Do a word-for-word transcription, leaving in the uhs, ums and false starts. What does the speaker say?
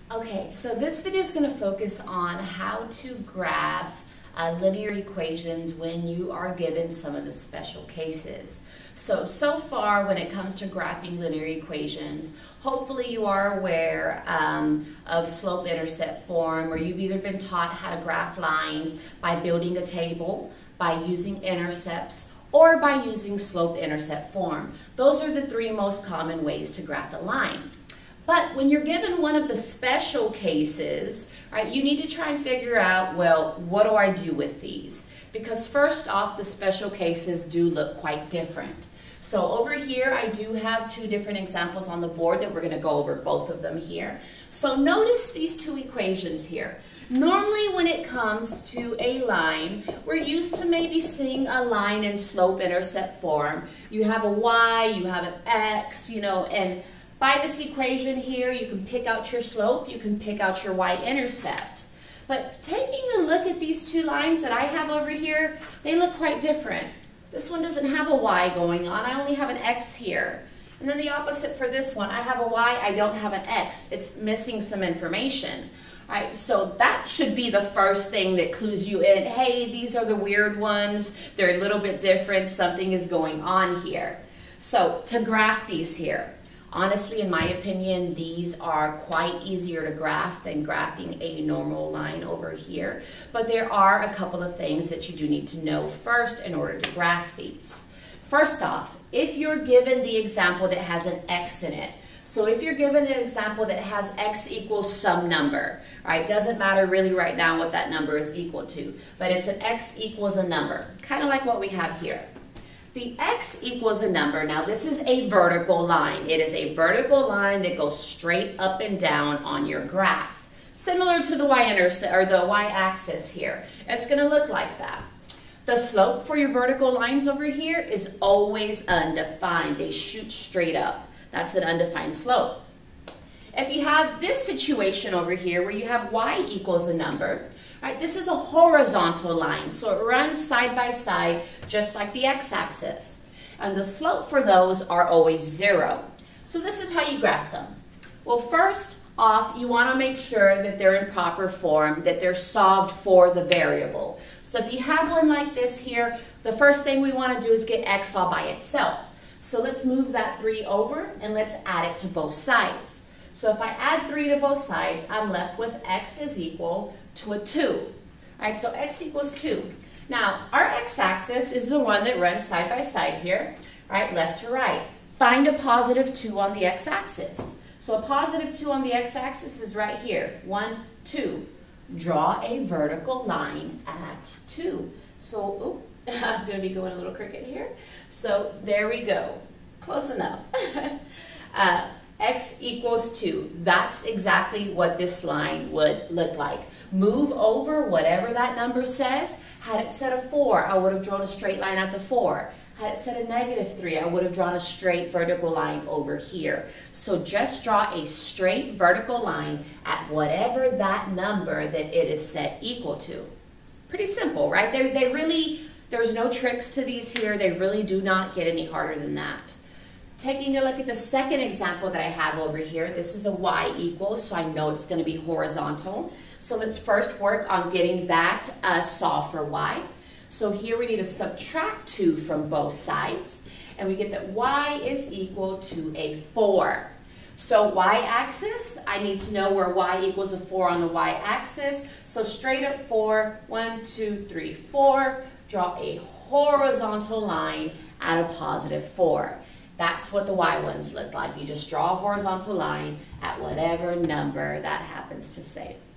Okay, so this video is going to focus on how to graph uh, linear equations when you are given some of the special cases. So, so far when it comes to graphing linear equations, hopefully you are aware um, of slope-intercept form, where you've either been taught how to graph lines by building a table, by using intercepts, or by using slope-intercept form. Those are the three most common ways to graph a line. But when you're given one of the special cases, right, you need to try and figure out, well, what do I do with these? Because first off, the special cases do look quite different. So over here, I do have two different examples on the board that we're going to go over both of them here. So notice these two equations here. Normally when it comes to a line, we're used to maybe seeing a line in slope-intercept form. You have a y, you have an x, you know, and by this equation here, you can pick out your slope, you can pick out your y-intercept. But taking a look at these two lines that I have over here, they look quite different. This one doesn't have a y going on, I only have an x here. And then the opposite for this one, I have a y, I don't have an x. It's missing some information. All right, so that should be the first thing that clues you in. Hey, these are the weird ones, they're a little bit different, something is going on here. So to graph these here, honestly, in my opinion, these are quite easier to graph than graphing a normal line over here. But there are a couple of things that you do need to know first in order to graph these. First off, if you're given the example that has an x in it, so if you're given an example that has x equals some number, right, doesn't matter really right now what that number is equal to, but it's an x equals a number, kind of like what we have here. The x equals a number. Now this is a vertical line. It is a vertical line that goes straight up and down on your graph. Similar to the y-intercept or the y-axis here. It's going to look like that. The slope for your vertical lines over here is always undefined. They shoot straight up. That's an undefined slope. If you have this situation over here where you have y equals a number, right, this is a horizontal line, so it runs side by side just like the x-axis. And the slope for those are always zero. So this is how you graph them. Well, first off, you want to make sure that they're in proper form, that they're solved for the variable. So if you have one like this here, the first thing we want to do is get x all by itself. So let's move that three over and let's add it to both sides. So if I add three to both sides, I'm left with x is equal to a two. All right, so x equals two. Now, our x-axis is the one that runs side by side here, right, left to right. Find a positive two on the x-axis. So a positive two on the x-axis is right here, one, two. Draw a vertical line at two. So, oh, I'm going to be going a little crooked here. So there we go, close enough. uh, x equals two. That's exactly what this line would look like. Move over whatever that number says. Had it said a four, I would have drawn a straight line at the four. Had it said a negative three, I would have drawn a straight vertical line over here. So just draw a straight vertical line at whatever that number that it is set equal to. Pretty simple, right? They, they really, there's no tricks to these here. They really do not get any harder than that. Taking a look at the second example that I have over here, this is a y equals, so I know it's going to be horizontal. So let's first work on getting that uh, solved for y. So here we need to subtract two from both sides, and we get that y is equal to a four. So y-axis, I need to know where y equals a four on the y-axis. So straight up four, one, two, three, four. Draw a horizontal line at a positive four. That's what the y ones look like. You just draw a horizontal line at whatever number that happens to say.